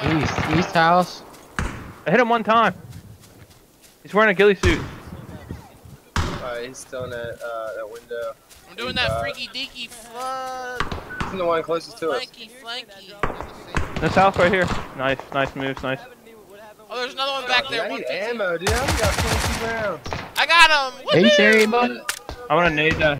East house. I hit him one time. He's wearing a ghillie suit. He's still in that window. I'm doing that freaky deaky He's in the one closest to us. flanky. This house right here. Nice moves, nice. Oh, there's another one back there. I need ammo, dude. I only got 22 rounds. I got him. Are you serious, bud? I want to nade that.